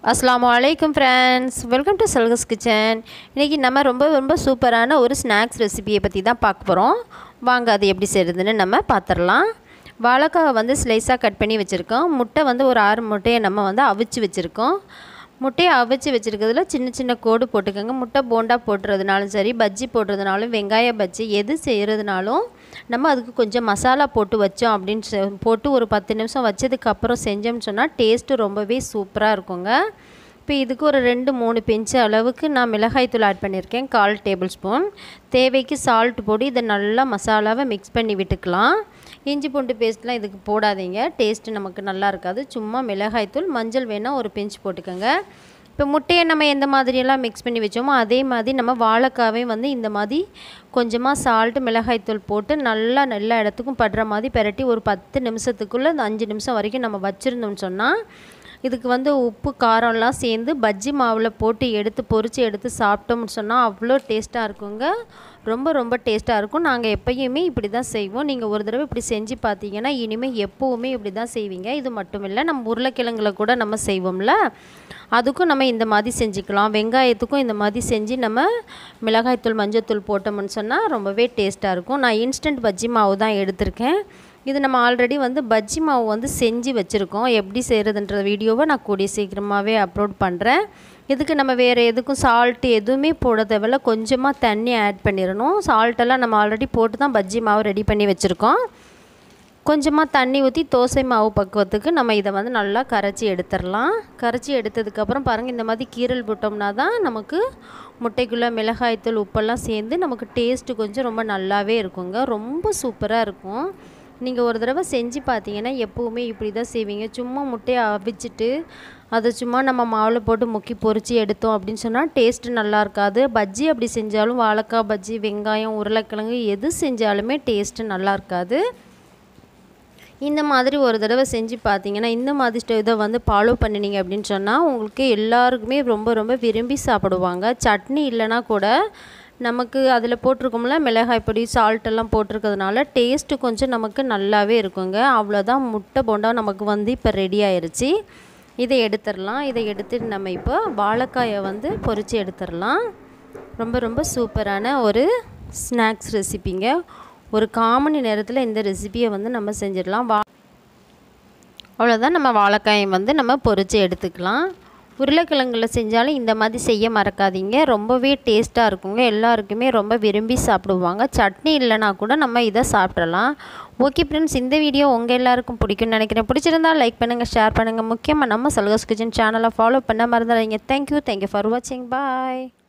अस्सलामुअलैकुम friends, welcome to सलगस kitchen. इनकी நம்ம ரொம்ப சூப்பரான ஒரு ஸ்நாக்ஸ் ரெசிபியை பற்றி தான் பார்க்க போகிறோம். வாங்க அது எப்படி செய்கிறதுன்னு நம்ம பார்த்துடலாம். வாழைக்காய் வந்து ஸ்லைஸாக கட் பண்ணி வச்சுருக்கோம். முட்டை வந்து ஒரு 6 முட்டையை நம்ம வந்து அவிச்சு வச்சுருக்கோம். முட்டையை அவிச்சு வச்சுருக்கிறதுல சின்ன சின்ன கோடு போட்டுக்கோங்க. முட்டை போண்டா போட்டுறதுனாலும் சரி, பஜ்ஜி போடுறதுனாலும், வெங்காய பஜ்ஜி எது செய்கிறதுனாலும் நம்ம அதுக்கு கொஞ்சம் மசாலா போட்டு வச்சோம் அப்படின்னு போட்டு ஒரு 10 நிமிஷம் வச்சதுக்கப்புறம் செஞ்சோம்னு சொன்னால் டேஸ்ட்டு ரொம்பவே சூப்பராக இருக்குங்க. இப்போ இதுக்கு ஒரு 2-3 பிஞ்சு அளவுக்கு நான் மிளகாய்த்தூள் ஆட் பண்ணியிருக்கேன், 1/4 டேபிள் ஸ்பூன். தேவைக்கு சால்ட் போட்டு இதை நல்லா மசாலாவை மிக்ஸ் பண்ணி விட்டுக்கலாம். இஞ்சி பூண்டு பேஸ்ட்லாம் இதுக்கு போடாதீங்க, டேஸ்ட்டு நமக்கு நல்லா இருக்காது. சும்மா மிளகாய்த்தூள், மஞ்சள் வேணால் ஒரு பிஞ்சு போட்டுக்கோங்க. இப்போ முட்டையை நம்ம எந்த மாதிரியெல்லாம் மிக்ஸ் பண்ணி வச்சோமோ அதே மாதிரி நம்ம வாழைக்காவே வந்து இந்த மாதிரி கொஞ்சமாக சால்ட்டு மிளகாய்த்தூள் போட்டு நல்லா எல்லா இடத்துக்கும் படுற மாதிரி பெரட்டி ஒரு 10 நிமிஷத்துக்குள்ளே 5 நிமிஷம் வரைக்கும் நம்ம வச்சுருந்தோம்னு சொன்னால் இதுக்கு வந்து உப்பு காரம்லாம் சேர்ந்து பஜ்ஜி மாவில் போட்டு எடுத்து பொரித்து எடுத்து சாப்பிட்டோம்னு சொன்னால் அவ்வளோ டேஸ்ட்டாக இருக்குங்க. ரொம்ப டேஸ்ட்டாக இருக்கும். நாங்கள் எப்பயுமே இப்படி தான் செய்வோம். நீங்கள் ஒரு தடவை இப்படி செஞ்சு பார்த்தீங்கன்னா இனிமேல் எப்போவுமே இப்படி தான் செய்வீங்க. இது மட்டும் இல்லை, நம்ம உருளைக்கிழங்குல கூட நம்ம செய்வோம்ல, அதுக்கும் நம்ம இந்த மாதிரி செஞ்சுக்கலாம். வெங்காயத்துக்கும் இந்த மாதிரி செஞ்சு நம்ம மிளகாய்த்தூள் மஞ்சள்தூள் போட்டோம்னு சொன்னால் ரொம்பவே டேஸ்ட்டாக இருக்கும். நான் இன்ஸ்டன்ட் பஜ்ஜி மாவு தான் எடுத்திருக்கேன். இது நம்ம ஆல்ரெடி வந்து பஜ்ஜி மாவு வந்து செஞ்சு வச்சுருக்கோம். எப்படி செய்கிறதுன்ற வீடியோவை நான் கூடிய சீக்கிரமாகவே அப்லோட் பண்ணுறேன். இதுக்கு நம்ம வேறு எதுக்கும் சால்ட்டு எதுவுமே போட தேவையில்ல, கொஞ்சமாக தண்ணி ஆட் பண்ணிடணும். சால்ட்டெல்லாம் நம்ம ஆல்ரெடி போட்டு தான் பஜ்ஜி மாவு ரெடி பண்ணி வச்சுருக்கோம். கொஞ்சமாக தண்ணி ஊற்றி தோசை மாவு பக்குவத்துக்கு நம்ம இதை வந்து நல்லா கரைச்சி எடுத்துடலாம். கரைச்சி எடுத்ததுக்கப்புறம் பாருங்கள், இந்த மாதிரி கீரல் போட்டோம்னா தான் நமக்கு முட்டைக்குள்ளே மிளகாய்த்தூள் உப்பெல்லாம் சேர்ந்து நமக்கு டேஸ்ட்டு கொஞ்சம் ரொம்ப நல்லாவே இருக்குங்க. ரொம்ப சூப்பராக இருக்கும். நீங்கள் ஒரு தடவை செஞ்சு பார்த்தீங்கன்னா எப்போவுமே இப்படி தான் செய்வீங்க. சும்மா முட்டையை அவிச்சிட்டு அதை சும்மா நம்ம மாவில் போட்டு முக்கி பொரித்து எடுத்தோம் அப்படின்னு சொன்னால் டேஸ்ட்டு நல்லா இருக்காது. பஜ்ஜி அப்படி செஞ்சாலும் வாழைக்காய் பஜ்ஜி, வெங்காயம், உருளைக்கிழங்கு எது செஞ்சாலுமே டேஸ்ட்டு நல்லா இருக்காது. இந்த மாதிரி ஒரு தடவை செஞ்சு பார்த்தீங்கன்னா இந்த மாதிரி இதை வந்து ஃபாலோ பண்ணினீங்க அப்படின்னு சொன்னால் உங்களுக்கு எல்லாருக்குமே ரொம்ப விரும்பி சாப்பிடுவாங்க. சட்னி இல்லைனா கூட நமக்கு அதில் போட்டிருக்கோம்ல மிளகாய் பொடி, சால்ட்டெல்லாம் போட்டிருக்கிறதுனால டேஸ்ட்டு கொஞ்சம் நமக்கு நல்லாவே இருக்குங்க. அவ்வளோதான், முட்டை போண்டா நமக்கு வந்து இப்போ ரெடி ஆயிடுச்சு. இதை எடுத்துடலாம். இதை எடுத்துட்டு நம்ம இப்போ வாழைக்காயை வந்து பொரித்து எடுத்துடலாம். ரொம்ப சூப்பரான ஒரு ஸ்நாக்ஸ் ரெசிபிங்க. ஒரு 1/4 மணி நேரத்தில் இந்த ரெசிபியை வந்து நம்ம செஞ்சிடலாம். அவ்வளோதான், நம்ம வாழைக்காயை வந்து நம்ம பொரித்து எடுத்துக்கலாம். உருளைக்கிழங்குல செஞ்சாலும் இந்த மாதிரி செய்ய மறக்காதீங்க. ரொம்பவே டேஸ்ட்டாக இருக்குங்க. எல்லாருக்குமே ரொம்ப விரும்பி சாப்பிடுவாங்க. சட்னி இல்லைனா கூட நம்ம இதை சாப்பிடலாம். ஓகே ஃப்ரெண்ட்ஸ், இந்த வீடியோ உங்கள் எல்லாருக்கும் பிடிக்கும்னு நினைக்கிறேன். பிடிச்சிருந்தால் லைக் பண்ணுங்கள், ஷேர் பண்ணுங்கள். முக்கியமாக நம்ம சல்கஸ் கிச்சன் சேனலை ஃபாலோ பண்ண மறந்துடாதீங்க. தேங்க்யூ ஃபார் வாட்சிங். பாய்.